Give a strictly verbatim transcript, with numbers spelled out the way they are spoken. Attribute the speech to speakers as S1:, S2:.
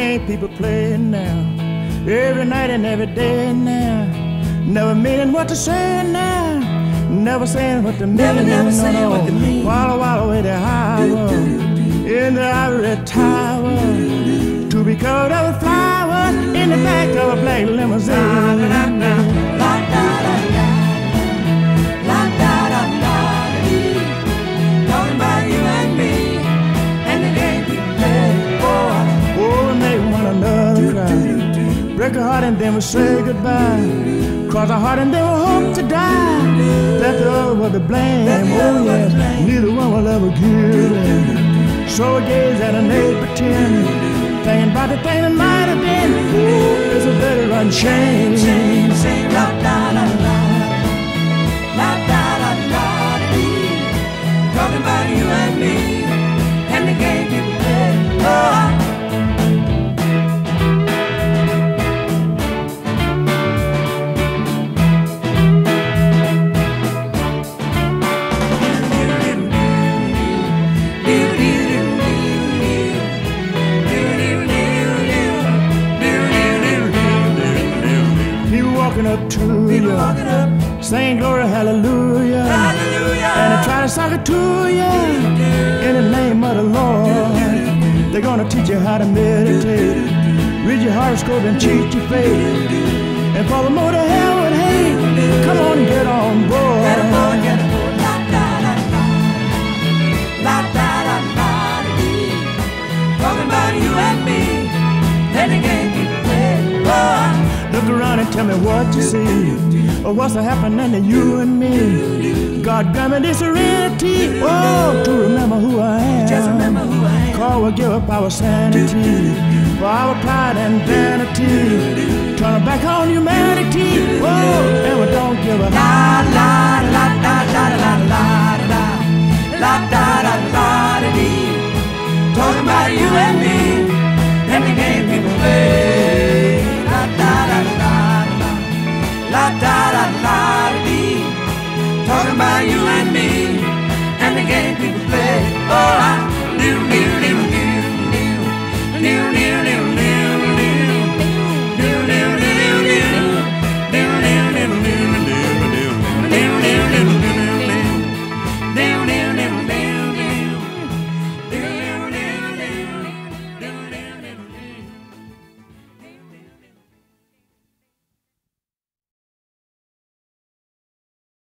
S1: game people play now, every night and every day now. Never meaning what to say now, never saying what to mean.
S2: Never, never saying what to mean.
S1: Wallow, wallow with the hour in the ivory tower, to be covered up with flowers in the back of a black limousine. La, da, da, da, la, da, da, da, la, da, da, da, dee. Talking about you and me and the game people play. Oh, oh, and they want another cry, break a heart and then we say goodbye. Cross our heart and then we hope to die. That the other will be blame. Oh yes, neither one will ever give in. So we gaze at an eight pretend, thinking about the thing that might have been. Ooh, it's a better unchanged. Sing, sing, la da da da, la da da da dee. Talking about you and me and the game people play. Oh. Walking up to you, walking up, saying glory, hallelujah, hallelujah, and they try to suck it to you in the name of the Lord. They're gonna teach you how to meditate, read your horoscope and cheat your fate, and for the more to hell with hate, come on, get on board. Get aboard, get aboard, la da da da, la da da da dee. Talking about you and me, and the game people play. Oh. Look around and tell me what you see, or what's happening to you and me. God grant me this serenity, oh, to remember who I am. Just remember who I am. Call will give up our sanity, for our pride and vanity. Turn back on humanity, oh, and we don't give a la la la la la la la.